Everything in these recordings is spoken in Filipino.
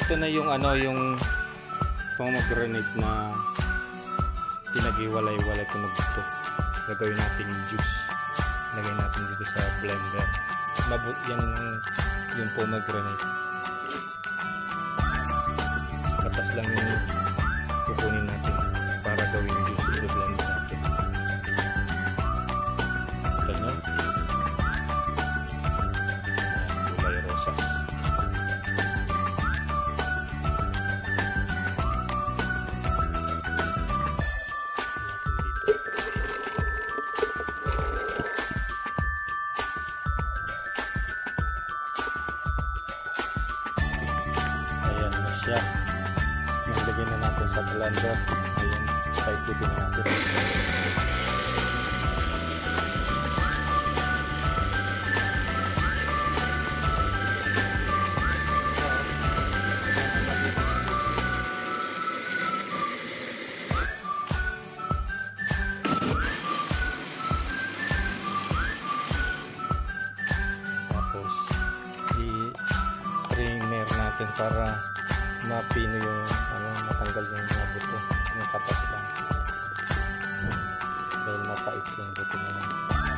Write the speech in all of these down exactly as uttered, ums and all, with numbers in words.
ito na yung ano, yung pomegranate na pinag-iwalay-walay ko na gusto. Gagawin natin yung juice. Lagay natin dito sa blender. Mabut yan yung pomegranate. Katas lang yung kukunin natin para gawin yung juice. I-blend natin. Ito nyo. Gulay rosas. Siya. Nilagay na natin sa blender. Ayan, paikutin natin. Tapos i-strainer natin para mapino yung ano, matanggal yung mga buto, yung katas lang dahil mapait yung buto na yan.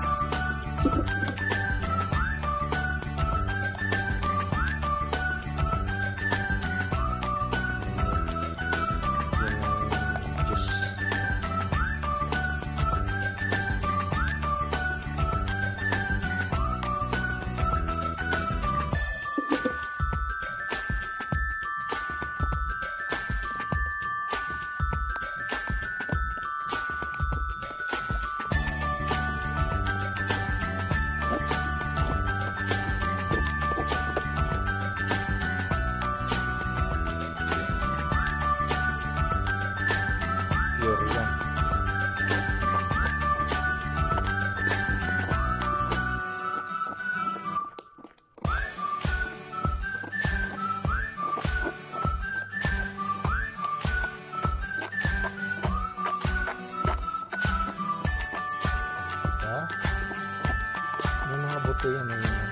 Pure lang. Diba? May mga buto yan. May mga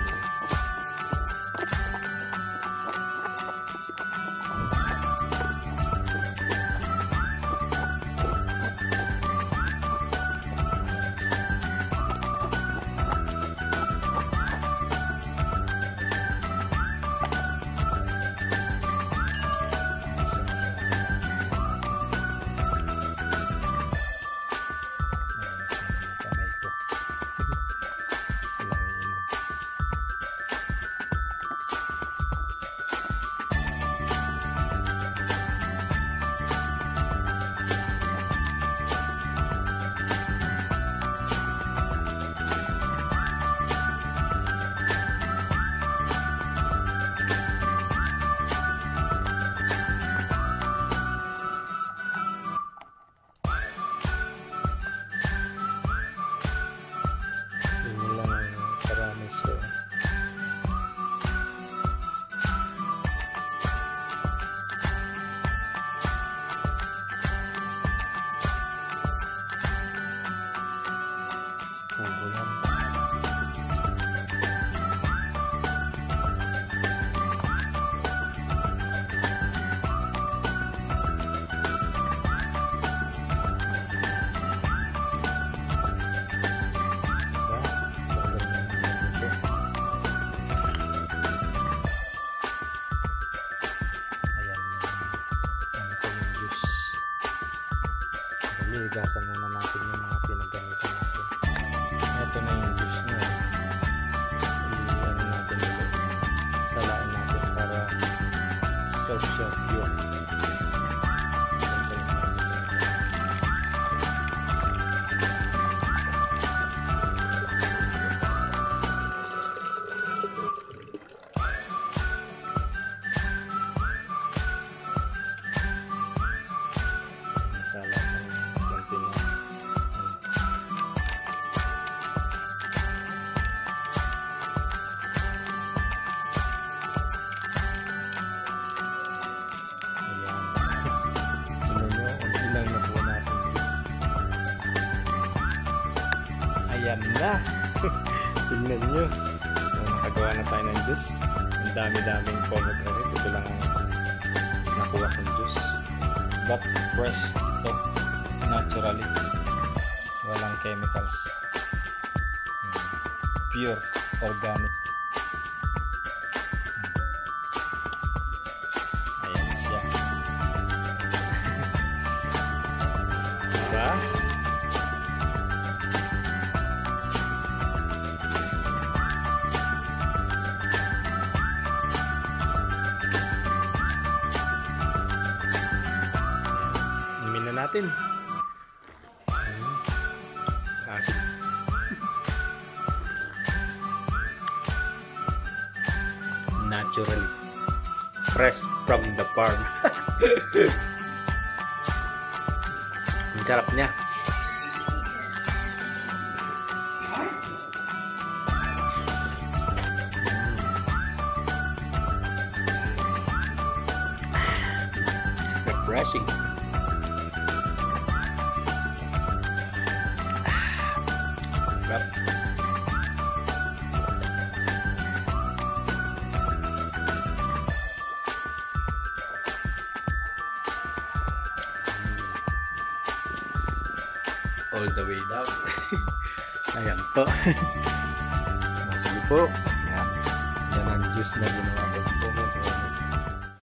Higasan muna natin yung mga pinagamitan natin. Ito na yung juice nyo. I-ano natin ulit. Salain natin para soft siya pure. Masala. Ayan na. Tingnan nyo. So, nakagawa na tayo ng juice. Ang dami-daming pomegranate. Ito lang ang nakuha kong juice. But fresh ito, naturally, walang chemicals, pure organic. Ayan siya. Diba? Natin. Asin. Naturally fresh from the farm. Ang sarap niya. Refreshing. Sarap. All the way down. Ayan po. Sige po. Yan. Yan ang juice na ginawa ko.